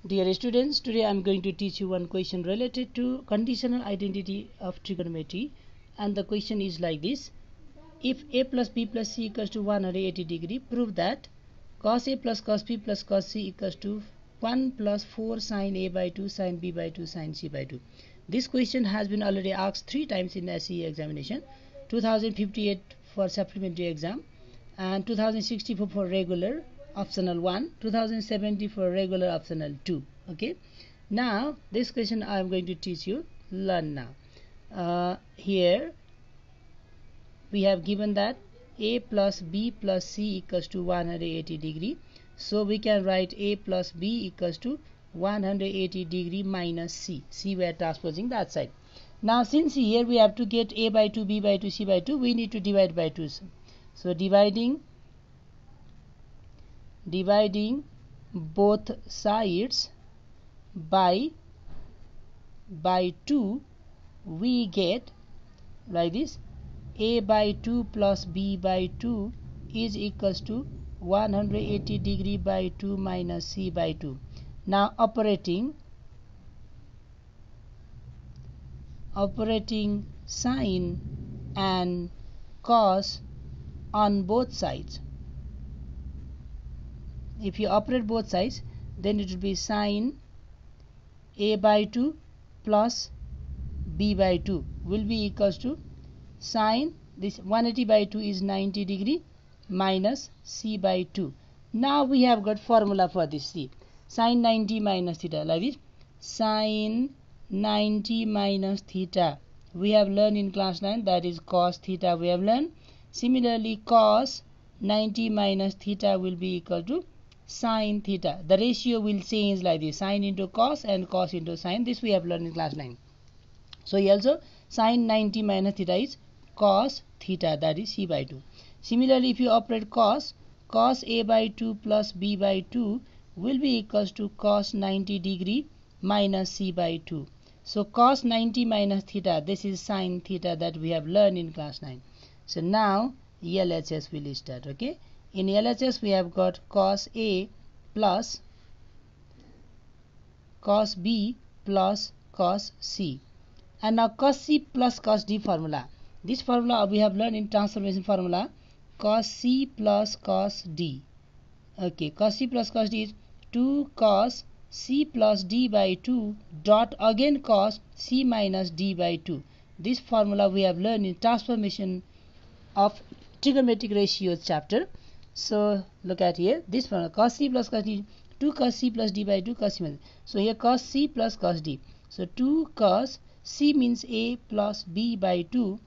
Dear students, today I am going to teach you one question related to conditional identity of trigonometry, and the question is like this. If a plus b plus c equals to 180 degree, prove that cos a plus cos b plus cos c equals to 1 plus 4 sin a by 2 sin b by 2 sin c by 2. This question has been already asked 3 times in SCE examination, 2058 for supplementary exam and 2064 for regular optional 1, 2070 for regular optional 2. Okay, now this question I am going to teach you. Learn now. Here we have given that a plus b plus c equals to 180 degree, so we can write a plus b equals to 180 degree minus c. We are transposing that side. Now since here we have to get a by 2, b by 2, c by 2, we need to divide by 2. So dividing both sides by 2, we get like this: a by 2 plus b by 2 is equals to 180 degree by 2 minus c by 2. Now operating sine and cos on both sides. If you operate both sides, then it will be sine a by 2 plus b by 2 will be equals to sine, this 180 by 2 is 90 degree, minus c by 2. Now we have got formula for this c. Sine 90 minus theta, like this. Sine 90 minus theta we have learned in class 9, that is cos theta we have learned. Similarly cos 90 minus theta will be equal to sine theta. The ratio will change like this: sine into cos and cos into sine. This we have learned in class 9. So here also sine 90 minus theta is cos theta, that is c by 2. Similarly, if you operate cos a by 2 plus b by 2 will be equals to cos 90 degree minus c by 2. So cos 90 minus theta, this is sine theta that we have learned in class 9. So now LHS will start. Okay, in LHS we have got cos a plus cos b plus cos c. And now cos c plus cos d formula. This formula we have learned in transformation formula, cos c plus cos d. Okay, cos c plus cos d is 2 cos c plus d by 2 dot again cos c minus d by 2. This formula we have learned in transformation of trigonometric ratios chapter. So look at here, this formula cos c plus cos d, 2 cos c plus d by 2 cos c minus. So here cos c plus cos d. So 2 cos c means a plus b by 2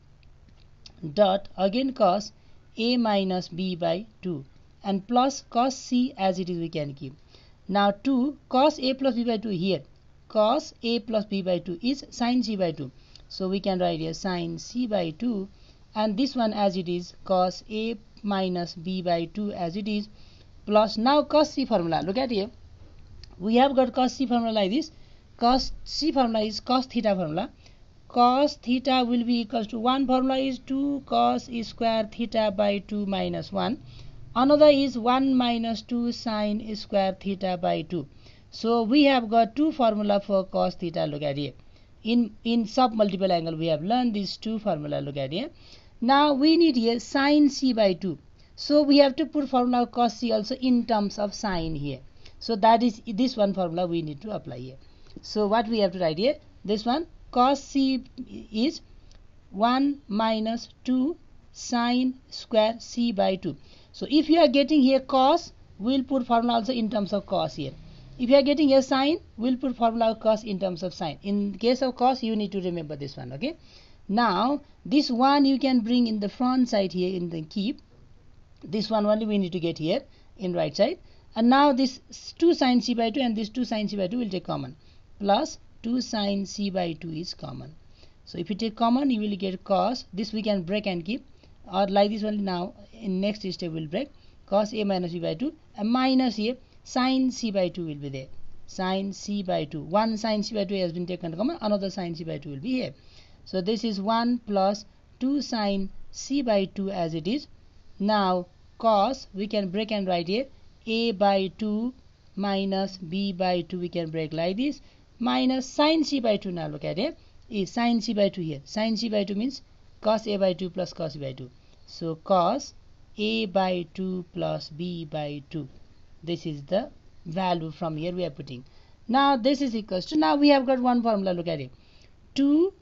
dot again cos a minus b by 2 and plus cos c as it is we can keep. Now 2 cos a plus b by 2, here cos a plus b by 2 is sin c by 2. So we can write here sin c by 2, and this one as it is cos a minus b by 2 as it is, plus now cos c formula. Look at here, we have got cos c formula like this. Cos c formula is cos theta formula. Cos theta will be equals to, one formula is 2 cos square theta by 2 minus 1. Another is 1 minus 2 sin square theta by 2. So we have got two formula for cos theta. Look at here. In sub multiple angle we have learned these two formula. Look at here. Now we need here sin c by 2. So we have to put formula of cos c also in terms of sin here. So that is this one formula we need to apply here. So what we have to write here, this one cos c is 1 minus 2 sin square c by 2. So if you are getting here cos, we'll put formula also in terms of cos here. If you are getting here sin, we'll put formula of cos in terms of sin. In case of cos, you need to remember this one. Okay, now this one you can bring in the front side here in the keep. This one only we need to get here in right side. And now this 2 sin c by 2 and this 2 sin c by 2 will take common, plus 2 sin c by 2 is common. So if you take common, you will get cos. This we can break and keep, or like this one. Now in next step we'll break cos a minus b by 2, and minus here sin c by 2 will be there. Sin c by 2, one sin c by 2 has been taken common, another sin c by 2 will be here. So this is 1 plus 2 sin c by 2 as it is. Now cos we can break and write here a by 2 minus b by 2, we can break like this, minus sin c by 2. Now look at it, is sin c by 2 here. Sin c by 2 means cos a by 2 plus cos b by 2. So cos a by 2 plus b by 2. This is the value from here we are putting. Now this is equals to, now we have got one formula, look at it. 2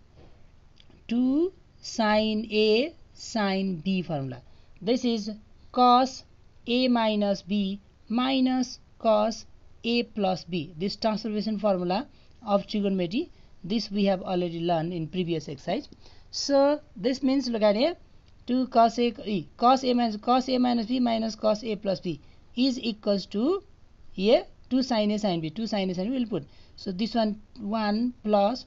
sin a sin b formula. This is cos a minus b minus cos a plus b. This transformation formula of trigonometry, this we have already learned in previous exercise. So this means, look at here, 2 cos a minus b minus cos a plus b is equals to here 2 sin a sin b. 2 sin a sin b will put. So this one 1 plus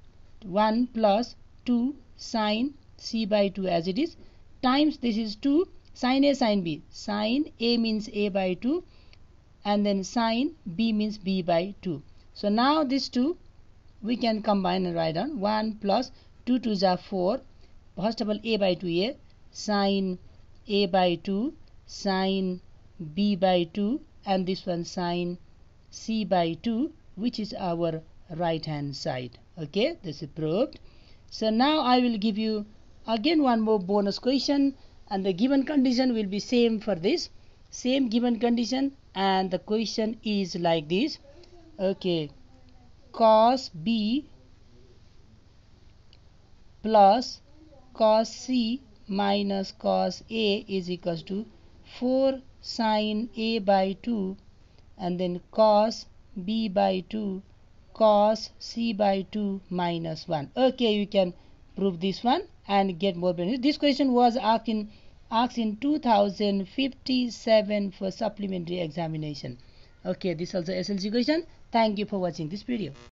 2 sin c by 2 as it is, times this is 2 sin a sin b. Sin a means a by 2 and then sin b means b by 2. So now these two we can combine and write down 1 plus 2 2s are 4. First of all a by 2 here, sin a by 2 sin b by 2 and this one sin c by 2, which is our right hand side. Okay, this is proved. So now I will give you again one more bonus question, and the given condition will be same for this, same given condition, and the question is like this. Okay, cos b plus cos c minus cos a is equals to 4 sin a by 2 and then cos b by 2 cos c by 2 minus 1. Okay, you can prove this one and get more benefit. This question was asked in 2057 for supplementary examination. Okay, this is also SLC question. Thank you for watching this video.